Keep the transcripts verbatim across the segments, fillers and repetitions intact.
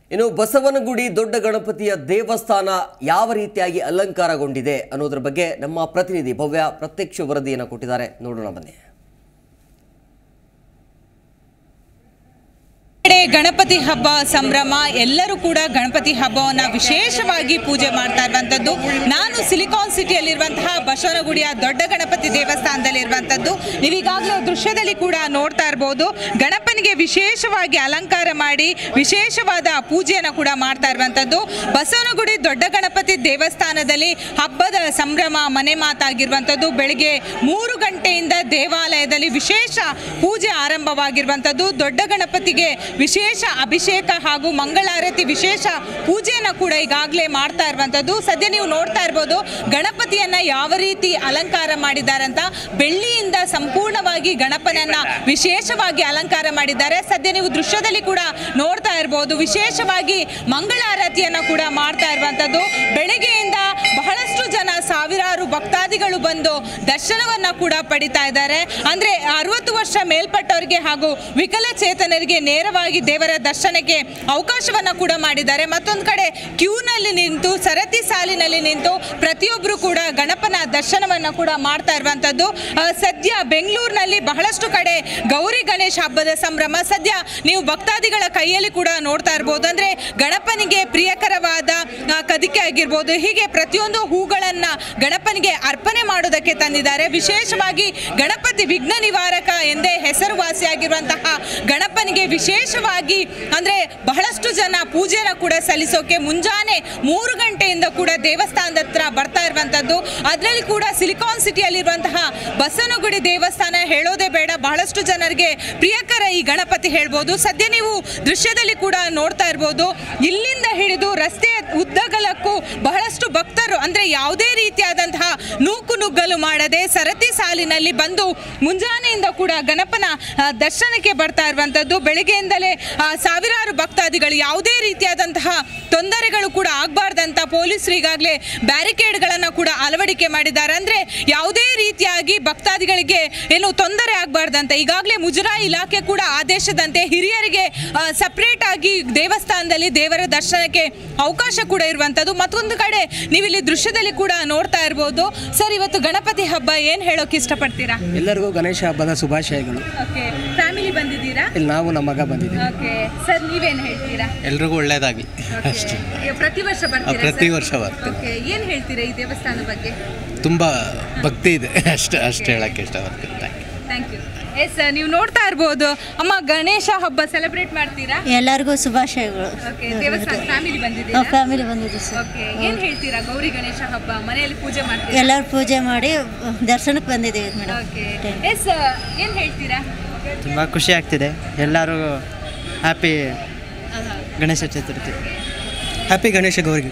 ಇನ್ನು ಬಸವನಗುಡಿ ದೊಡ್ಡ ಗಣಪತಿಯ ದೇವಸ್ಥಾನ ಯಾವ ರೀತಿಯಾಗಿ ಅಲಂಕಾರಗೊಂಡಿದೆ ಅನ್ನೋದರ ಬಗ್ಗೆ ನಮ್ಮ ಪ್ರತಿನಿಧಿ ಭವ್ಯ ಪ್ರತ್ಯಕ್ಷ ವರದಿಯನ್ನು ಕೊಟ್ಟಿದ್ದಾರೆ, ನೋಡೋಣ ಬನ್ನಿ. ಗಣಪತಿ ಹಬ್ಬ ಸಂಭ್ರಮ, ಎಲ್ಲರೂ ಕೂಡ ಗಣಪತಿ ಹಬ್ಬವನ್ನು ವಿಶೇಷವಾಗಿ ಪೂಜೆ ಮಾಡ್ತಾ ಇರುವಂಥದ್ದು. ನಾನು ಸಿಲಿಕಾನ್ ಸಿಟಿಯಲ್ಲಿರುವಂತಹ ಬಸವನಗುಡಿಯ ದೊಡ್ಡ ಗಣಪತಿ ದೇವಸ್ಥಾನದಲ್ಲಿರುವಂಥದ್ದು. ನೀವೀಗಾಗಲೇ ದೃಶ್ಯದಲ್ಲಿ ಕೂಡ ನೋಡ್ತಾ ಇರ್ಬೋದು, ಗಣಪನಿಗೆ ವಿಶೇಷವಾಗಿ ಅಲಂಕಾರ ಮಾಡಿ ವಿಶೇಷವಾದ ಪೂಜೆಯನ್ನು ಕೂಡ ಮಾಡ್ತಾ ಇರುವಂಥದ್ದು. ಬಸವನಗುಡಿ ದೊಡ್ಡ ಗಣಪತಿ ದೇವಸ್ಥಾನದಲ್ಲಿ ಹಬ್ಬದ ಸಂಭ್ರಮ ಮನೆ ಮಾತಾಗಿರುವಂಥದ್ದು. ಬೆಳಿಗ್ಗೆ ಮೂರು ಗಂಟೆಯಿಂದ ದೇವಾಲಯದಲ್ಲಿ ವಿಶೇಷ ಪೂಜೆ ಆರಂಭವಾಗಿರುವಂಥದ್ದು. ದೊಡ್ಡ ಗಣಪತಿಗೆ ವಿಶೇಷ ಅಭಿಷೇಕ ಹಾಗೂ ಮಂಗಳಾರತಿ ವಿಶೇಷ ಪೂಜೆಯನ್ನು ಕೂಡ ಈಗಾಗಲೇ ಮಾಡ್ತಾ ಇರುವಂಥದ್ದು. ಸದ್ಯ ನೀವು ನೋಡ್ತಾ ಇರ್ಬೋದು ಗಣಪತಿಯನ್ನ ಯಾವ ರೀತಿ ಅಲಂಕಾರ ಮಾಡಿದ್ದಾರೆ ಅಂತ. ಬೆಳ್ಳಿಯಿಂದ ಸಂಪೂರ್ಣವಾಗಿ ಗಣಪನನ್ನ ವಿಶೇಷವಾಗಿ ಅಲಂಕಾರ ಮಾಡಿದ್ದಾರೆ. ಸದ್ಯ ನೀವು ದೃಶ್ಯದಲ್ಲಿ ಕೂಡ ನೋಡ್ತಾ ಇರ್ಬೋದು, ವಿಶೇಷವಾಗಿ ಮಂಗಳಾರತಿಯನ್ನ ಕೂಡ ಮಾಡ್ತಾ ಇರುವಂಥದ್ದು. ಬೆಳಗ್ಗೆಯಿಂದ ಬಹಳಷ್ಟು ಜನ ಸಾವಿರಾರು ಭಕ್ತಾದಿಗಳು ಬಂದು ದರ್ಶನವನ್ನ ಕೂಡ ಪಡಿತಾ ಇದ್ದಾರೆ. ಅಂದ್ರೆ ಅರವತ್ತು ವರ್ಷ ಮೇಲ್ಪಟ್ಟವರಿಗೆ ಹಾಗೂ ವಿಕಲಚೇತನರಿಗೆ ನೇರವಾಗಿ ದೇವರ ದರ್ಶನಕ್ಕೆ ಅವಕಾಶವನ್ನ ಕೂಡ ಮಾಡಿದ್ದಾರೆ. ಮತ್ತೊಂದು ಕಡೆ ಕ್ಯೂನಲ್ಲಿ ನಿಂತು ಸರತಿ ಸಾಲಿನಲ್ಲಿ ನಿಂತು ಪ್ರತಿಯೊಬ್ಬರು ಕೂಡ ಗಣಪನ ದರ್ಶನವನ್ನ ಕೂಡ ಮಾಡ್ತಾ ಇರುವಂತದ್ದು. ಸದ್ಯ ಬೆಂಗಳೂರಿನಲ್ಲಿ ಬಹಳಷ್ಟು ಕಡೆ ಗೌರಿ ಗಣೇಶ ಹಬ್ಬದ ಸಂಭ್ರಮ. ಸದ್ಯ ನೀವು ಭಕ್ತಾದಿಗಳ ಕೈಯಲ್ಲಿ ಕೂಡ ನೋಡ್ತಾ ಇರಬಹುದು. ಅಂದ್ರೆ ಗಣಪನಿಗೆ ಪ್ರಿಯಕರವಾದ ಕದಿಕೆ ಆಗಿರ್ಬೋದು, ಹೀಗೆ ಪ್ರತಿಯೊಂದು ಹೂಗಳನ್ನ ಗಣಪನಿಗೆ ಅರ್ಪಣೆ ಮಾಡೋದಕ್ಕೆ ತಂದಿದ್ದಾರೆ. ವಿಶೇಷವಾಗಿ ಗಣಪತಿ ವಿಘ್ನ ನಿವಾರಕ ಎಂದೇ ಹೆಸರುವಾಸಿಯಾಗಿರುವಂತಹ ಗಣಪನಿಗೆ ವಿಶೇಷವಾಗಿ ಅಂದ್ರೆ ಬಹಳಷ್ಟು ಜನ ಪೂಜೆನ ಕೂಡ ಸಲ್ಲಿಸೋಕೆ ಮುಂಜಾನೆ ಮೂರು ಗಂಟೆಯಿಂದ ಕೂಡ ದೇವಸ್ಥಾನದ ಹತ್ರ ಬರ್ತಾ ಇರುವಂತದ್ದು. ಅದರಲ್ಲಿ ಕೂಡ ಸಿಲಿಕಾನ್ ಸಿಟಿಯಲ್ಲಿರುವಂತಹ ಬಸವನಗುಡಿ ದೇವಸ್ಥಾನ ಹೇಳೋದೇ ಬೇಡ, ಬಹಳಷ್ಟು ಜನರಿಗೆ ಪ್ರಿಯಕರ ಈ ಗಣಪತಿ ಹೇಳ್ಬೋದು. ಸದ್ಯ ನೀವು ದೃಶ್ಯದಲ್ಲಿ ಕೂಡ ನೋಡ್ತಾ ಇರ್ಬೋದು, ಇಲ್ಲಿಂದ ಹಿಡಿದು ರಸ್ತೆಯ ಉದ್ದಗಲಕ್ಕೂ ಬಹಳಷ್ಟು ಭಕ್ತರು ಅಂದ್ರೆ ಯಾವುದೇ ರೀತಿಯಾದಂತಹ ನೂಕು ನುಗ್ಗಲು ಮಾಡದೆ ಸರತಿ ಸಾಲಿನಲ್ಲಿ ಬಂದು ಮುಂಜಾನೆಯಿಂದ ಕೂಡ ಗಣಪನ ದರ್ಶನಕ್ಕೆ ಬರ್ತಾ ಇರುವಂತದ್ದು. ಬೆಳಿಗ್ಗೆಯಿಂದಲೇ ಸಾವಿರಾರು ಭಕ್ತಾದಿಗಳು ಯಾವುದೇ ರೀತಿಯಾದಂತಹ ತೊಂದರೆಗಳು ಕೂಡ ಆಗಬಾರ್ದಂತ ಪೊಲೀಸರು ಈಗಾಗಲೇ ಬ್ಯಾರಿಕೇಡ್ಗಳನ್ನು ಕೂಡ ಅಳವಡಿಕೆ ಮಾಡಿದ್ದಾರೆ. ಅಂದ್ರೆ ಯಾವುದೇ ರೀತಿಯಾಗಿ ಭಕ್ತಾದಿಗಳಿಗೆ ಏನು ತೊಂದರೆ ಆಗಬಾರ್ದಂತ ಈಗಾಗಲೇ ಮುಜರಾಯಿ ಇಲಾಖೆ ಕೂಡ ಆದೇಶದಂತೆ ಹಿರಿಯರಿಗೆ ಸಪರೇಟ್ ಆಗಿ ದೇವಸ್ಥಾನದಲ್ಲಿ ದೇವರ ದರ್ಶನಕ್ಕೆ ಅವಕಾಶ ಕೂಡ ಇರುವಂತದ್ದು. ಮತ್ತೊಂದು ಕಡೆ ನೀವಿಲ್ಲಿ ದೃಶ್ಯದಲ್ಲಿ ಕೂಡ ನೋಡ್ತಾ ಇರಬಹುದು. ಸರ್, ಇವತ್ತು ಗಣಪತಿ ಹಬ್ಬ ಏನ್ ಹೇಳೋಕೆ ಇಷ್ಟಪಡ್ತೀರಾ? ಎಲ್ಲರಿಗೂ ಗಣೇಶ ಹಬ್ಬದ ಶುಭಾಶಯಗಳು. ಫ್ಯಾಮಿಲಿ ಬಂದಿದ್ದೀರಾ? ಇಲ್ಲಿ ನಾವು ನಮ್ಮ ಮಗ ಬಂದಿದ್ದೀವಿ. ಸರ್, ನೀವೇನು ಹೇಳ್ತೀರಾ? ಎಲ್ರಿಗೂ ಒಳ್ಳೇದಾಗಲಿ ಅಷ್ಟೇ. ಪ್ರತಿ ವರ್ಷ ಬರ್ತೀರಾ? ಪ್ರತಿ ವರ್ಷ ಬರ್ತೀವಿ. ಏನು ಹೇಳ್ತೀರಾ ಈ ದೇವಸ್ಥಾನ ಬಗ್ಗೆ? ತುಂಬ ಭಕ್ತಿ ಇದೆ ಅಷ್ಟೇ ಅಷ್ಟೇ ಹೇಳಕ್ಕೆ ಇಷ್ಟಪಡ್ತೀನಿ. Thank you. ಎಸ್, ನೀವು ನೋಡ್ತಾ ಇರ್ಬೋದು ಅಮ್ಮ, ಗಣೇಶ ಹಬ್ಬ ಸೆಲೆಬ್ರೇಟ್ ಮಾಡ್ತೀರಾ? ಎಲ್ಲರಿಗೂ ಶುಭಾಶಯಗಳು. ದೇವಸ್ಥಾನ ಫ್ಯಾಮಿಲಿ ಬಂದಿದ್ದೀರಾ? ಫ್ಯಾಮಿಲಿ ಬಂದಿದ್ದೀವಿ ಸರ್. ಓಕೆ, ಏನು ಹೇಳ್ತೀರಾ ಗೌರಿ ಗಣೇಶ ಹಬ್ಬ ಮನೆಯಲ್ಲಿ ಪೂಜೆ ಮಾಡ್ತೀರಾ? ಎಲ್ಲರೂ ಪೂಜೆ ಮಾಡಿ ದರ್ಶನಕ್ಕೆ ಬಂದಿದ್ದೀವಿ ಮೇಡಮ್. ಓಕೆ, ಎಸ್, ಏನು ಹೇಳ್ತೀರಾ? ತುಂಬ ಖುಷಿ ಆಗ್ತಿದೆ. ಎಲ್ಲರೂ happy Ganesha Chaturthi, happy Ganesha Gauri.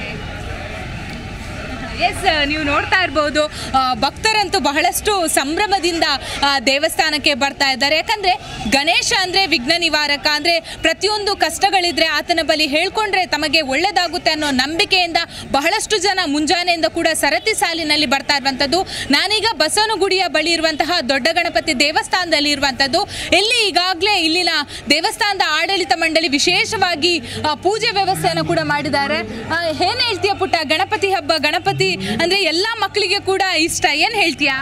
Yes, ನೀವು ನೋಡ್ತಾ ಇರ್ಬೋದು ಭಕ್ತರಂತೂ ಬಹಳಷ್ಟು ಸಂಭ್ರಮದಿಂದ ದೇವಸ್ಥಾನಕ್ಕೆ ಬರ್ತಾ ಇದ್ದಾರೆ. ಯಾಕಂದರೆ ಗಣೇಶ ಅಂದರೆ ವಿಘ್ನ ನಿವಾರಕ, ಅಂದರೆ ಪ್ರತಿಯೊಂದು ಕಷ್ಟಗಳಿದ್ರೆ ಆತನ ಬಳಿ ಹೇಳ್ಕೊಂಡ್ರೆ ತಮಗೆ ಒಳ್ಳೆಯದಾಗುತ್ತೆ ಅನ್ನೋ ನಂಬಿಕೆಯಿಂದ ಬಹಳಷ್ಟು ಜನ ಮುಂಜಾನೆಯಿಂದ ಕೂಡ ಸರತಿ ಸಾಲಿನಲ್ಲಿ ಬರ್ತಾ ಇರುವಂಥದ್ದು. ನಾನೀಗ ಬಸವನಗುಡಿಯ ಬಳಿ ಇರುವಂತಹ ದೊಡ್ಡ ಗಣಪತಿ ದೇವಸ್ಥಾನದಲ್ಲಿ ಇರುವಂಥದ್ದು. ಇಲ್ಲಿ ಈಗಾಗಲೇ ಇಲ್ಲಿನ ದೇವಸ್ಥಾನದ ಆಡಳಿತ ಮಂಡಳಿ ವಿಶೇಷವಾಗಿ ಪೂಜೆ ವ್ಯವಸ್ಥೆಯನ್ನು ಕೂಡ ಮಾಡಿದ್ದಾರೆ. ಏನು ಹೇಳ್ತೀಯ ಪುಟ್ಟ? ಗಣಪತಿ ಹಬ್ಬ, ಗಣಪತಿ ಅಂದ್ರೆ ಎಲ್ಲಾ ಮಕ್ಕಳಿಗೆ ಕೂಡ ಇಷ್ಟ, ಏನ್ ಹೇಳ್ತೀಯಾ?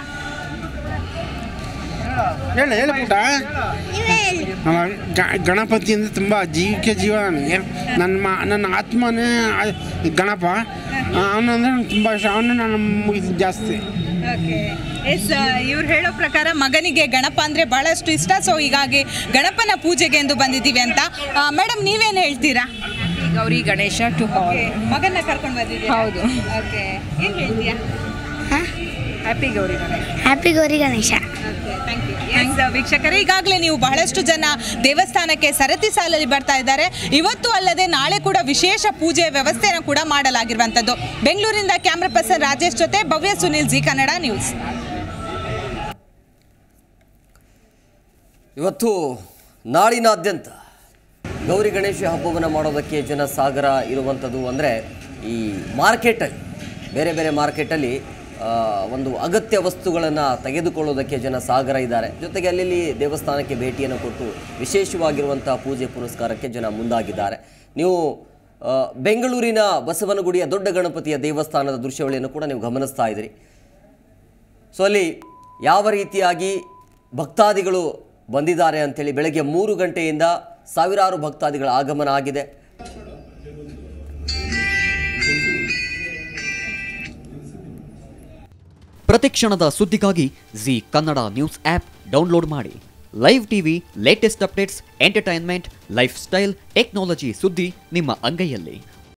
ಹೇಳ ಹೇಳ ಪುಟ. ಗಣಪತಿ ಅಂದರೆ ತುಂಬ ಜೀವಕ್ಕೆ ಜೀವ ನನಗೆ. ನನ್ನ ಮಾ ನನ್ನ ಆತ್ಮನೇ ಗಣಪ. ಅವನಂದ್ರೆ ನಂಗೆ ತುಂಬ ಇಷ್ಟ. ಅವನೇ ನಾನು ಮುಗಿದ ಜಾಸ್ತಿ. ಎಸ್, ಇವ್ರು ಹೇಳೋ ಪ್ರಕಾರ ಮಗನಿಗೆ ಗಣಪ ಅಂದ್ರೆ ಬಹಳಷ್ಟು ಇಷ್ಟ. ಸೊ ಹೀಗಾಗಿ ಗಣಪನ ಪೂಜೆಗೆ ಎಂದು ಬಂದಿದ್ದೀವಿ ಅಂತ. ಮೇಡಮ್, ನೀವೇನು ಹೇಳ್ತೀರಾ? ಗೌರಿ ಗಣೇಶ ಟು ಹಾಲ್ ಮಗನ್ನ ಕರ್ಕೊಂಡು ಬಂದಿದ್ದೀರಾ? ಹೌದು. ಓಕೆ, ಏನು ಹೇಳ್ತೀಯಾ? ಹ್ಯಾಪಿ ಗೌರಿ ಗಣೇಶ. ಹ್ಯಾಪಿ ಗೌರಿ ಗಣೇಶ. ವೀಕ್ಷಕರೇ, ಈಗಾಗಲೇ ನೀವು ಬಹಳಷ್ಟು ಜನ ದೇವಸ್ಥಾನಕ್ಕೆ ಸರತಿ ಸಾಲಲ್ಲಿ ಬರ್ತಾ ಇದ್ದಾರೆ. ಇವತ್ತು ಅಲ್ಲದೆ ನಾಳೆ ಕೂಡ ವಿಶೇಷ ಪೂಜೆ ವ್ಯವಸ್ಥೆಯನ್ನು ಕೂಡ ಮಾಡಲಾಗಿರುವಂಥದ್ದು. ಬೆಂಗಳೂರಿನಿಂದ ಕ್ಯಾಮ್ರಾ ಪರ್ಸನ್ ರಾಜೇಶ್ ಜೊತೆ ಭವ್ಯ ಸುನಿಲ್, ಜಿ ಕನ್ನಡ ನ್ಯೂಸ್. ಇವತ್ತು ನಾಡಿನಾದ್ಯಂತ ಗೌರಿ ಗಣೇಶ ಹಬ್ಬವನ್ನು ಮಾಡೋದಕ್ಕೆ ಜನಸಾಗರ ಇರುವಂಥದ್ದು. ಅಂದರೆ ಈ ಮಾರ್ಕೆಟಲ್ಲಿ ಬೇರೆ ಬೇರೆ ಮಾರ್ಕೆಟಲ್ಲಿ ಆ, ಒಂದು ಅಗತ್ಯ ವಸ್ತುಗಳನ್ನು ತೆಗೆದುಕೊಳ್ಳೋದಕ್ಕೆ ಜನ ಸಾಗರ ಇದ್ದಾರೆ. ಜೊತೆಗೆ ಅಲ್ಲಿ ದೇವಸ್ಥಾನಕ್ಕೆ ಭೇಟಿಯನ್ನು ಕೊಟ್ಟು ವಿಶೇಷವಾಗಿರುವಂಥ ಪೂಜೆ ಪುನಸ್ಕಾರಕ್ಕೆ ಜನ ಮುಂದಾಗಿದ್ದಾರೆ. ನೀವು ಆ, ಬೆಂಗಳೂರಿನ ಬಸವನಗುಡಿಯ ದೊಡ್ಡ ಗಣಪತಿಯ ದೇವಸ್ಥಾನದ ದೃಶ್ಯಾವಳಿಯನ್ನು ಕೂಡ ನೀವು ಗಮನಿಸ್ತಾ ಇದ್ದೀರಿ. ಸೊ ಅಲ್ಲಿ ಯಾವ ರೀತಿಯಾಗಿ ಭಕ್ತಾದಿಗಳು ಬಂದಿದ್ದಾರೆ ಅಂಥೇಳಿ ಬೆಳಗ್ಗೆ ಮೂರು ಗಂಟೆಯಿಂದ ಸಾವಿರಾರು ಭಕ್ತಾದಿಗಳ ಆಗಮನ ಆಗಿದೆ. ಪ್ರತಿಕ್ಷಣದ ಸುದ್ದಿಗಾಗಿ Zee Kannada news app download ಮಾಡಿ. Live TV, latest updates, entertainment, life style, technology ಸುದ್ದಿ ನಿಮ್ಮ ಅಂಗೈಯಲ್ಲಿ.